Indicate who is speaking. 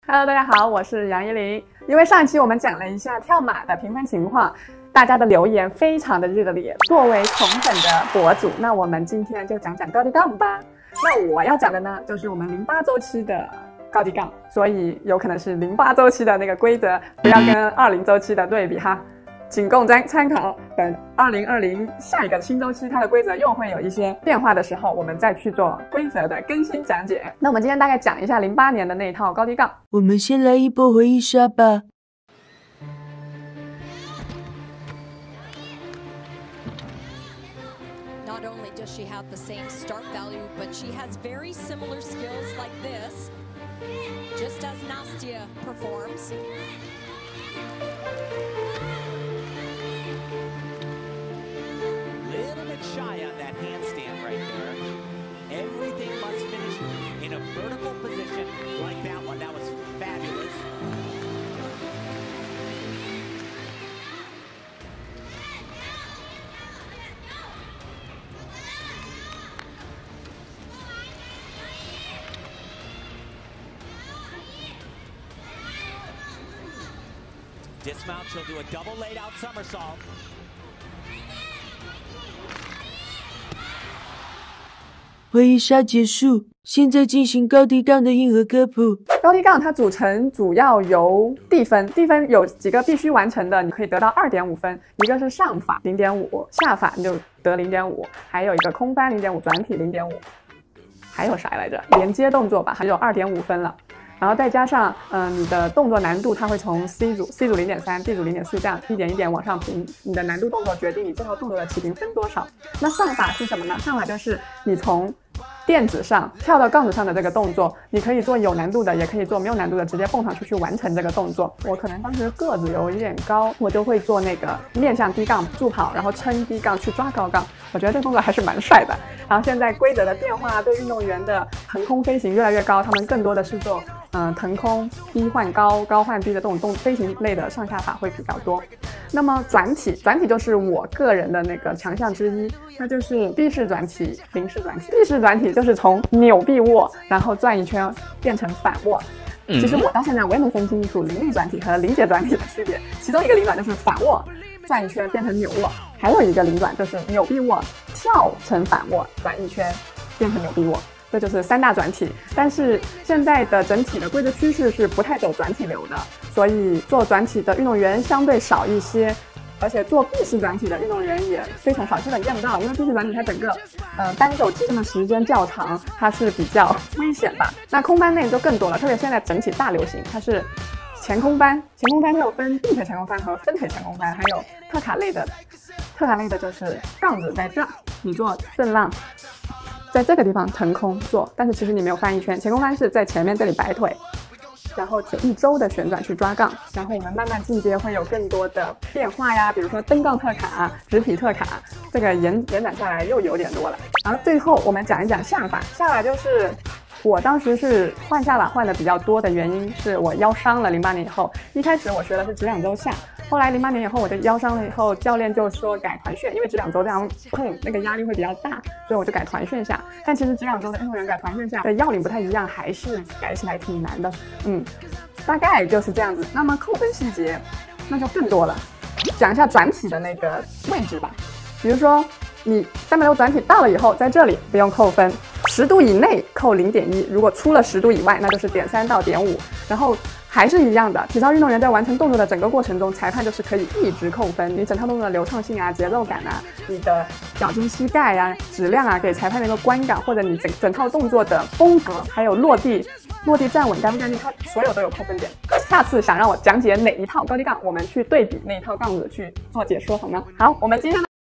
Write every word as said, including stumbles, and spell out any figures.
Speaker 1: Hello， 大家好，我是杨依林。因为上一期我们讲了一下跳马的评分情况，大家的留言非常的热烈。作为宠粉的博主，那我们今天就讲讲高低杠吧。那我要讲的呢，就是我们零八周期的高低杠，所以有可能是零八周期的那个规则，不要跟二零周期的对比哈。仅供参参考，等二零二零下一个新周期它的规则又会有一些变化的时候，我们再去做规则的更新讲解。那我们今天大概讲一下零八年的那一套高低杠。
Speaker 2: 我们先来一波回忆杀吧。
Speaker 3: Not only does she have the same start value, but she has very similar skills like this, just as Nastya performs.
Speaker 4: Little bit shy on that handstand right there. Everything must finish in a vertical position like that one. That was fabulous. Dismount, she'll do a double laid out somersault.
Speaker 2: 回忆杀结束，现在进行高低杠的硬核科普。
Speaker 1: 高低杠它组成主要由递分，递分有几个必须完成的，你可以得到 二点五分，一个是上法 零点五， 下法你就得 零点五， 还有一个空翻 零点五， 转体 零点五， 还有啥来着？连接动作吧，还有 二点五分了。然后再加上，嗯、呃，你的动作难度它会从 C 组、C 组 零点三、D 组 零点四 这样一点一点往上评。你的难度动作决定你这套动作的起评分多少。那上法是什么呢？上法就是你从垫子上跳到杠子上的这个动作，你可以做有难度的，也可以做没有难度的，直接蹦上去去完成这个动作。我可能当时个子有一点高，我就会做那个面向低杠助跑，然后撑低杠去抓高杠。我觉得这个动作还是蛮帅的。然后现在规则的变化对运动员的腾空飞行越来越高，他们更多的是做嗯、呃、腾空低换高高换低的这种动飞行类的上下法会比较多。那么转体，转体就是我个人的那个强项之一，它就是臂式转体、零式转体。臂式转体就是从扭臂握，然后转一圈变成反握。其实我到现在我也没分清楚零力转体和零节转体的区别，其中一个零转就是反握转一圈变成扭握，还有一个零转就是扭臂握跳成反握转一圈变成扭臂握，这就是三大转体。但是现在的整体的规则趋势是不太走转体流的，所以做转体的运动员相对少一些，而且做臂式转体的运动员也非常少，基本见不到。因为臂式转体它整个呃单手支撑的时间较长，它是比较危险吧。那空翻类就更多了，特别现在整体大流行，它是前空翻，前空翻它有分并腿前空翻和分腿前空翻，还有特卡类的。特卡类的就是杠子在这，你做正浪，在这个地方腾空做，但是其实你没有翻一圈。前空翻是在前面这里摆腿，然后就一周的旋转去抓杠，然后我们慢慢进阶会有更多的变化呀，比如说登杠特卡、直体特卡，这个延延展下来又有点多了。然后最后我们讲一讲下法，下法就是我当时是换下法换的比较多的原因是我腰伤了，零八年以后，一开始我学的是直两周下，后来零八年以后我的腰伤了以后，教练就说改团旋，因为直两周这样碰那个压力会比较大，所以我就改团旋下。但其实直两周的运动员改团旋下的要领不太一样，还是改起来挺难的。嗯，大概就是这样子。那么扣分细节那就更多了，讲一下转体的那个位置吧。比如说你三百六转体到了以后，在这里不用扣分，十度以内扣 零点一， 如果出了十度以外，那就是点三到点五。然后还是一样的，体操运动员在完成动作的整个过程中，裁判就是可以一直扣分。你整套动作的流畅性啊、节奏感啊、你的脚筋、膝盖啊、质量啊，给裁判的一个观感，或者你整整套动作的风格，还有落地落地站稳干不干净，它所有都有扣分点。下次想让我讲解哪一套高低杠，我们去对比那一套杠子去做解说好吗？好，我们今天的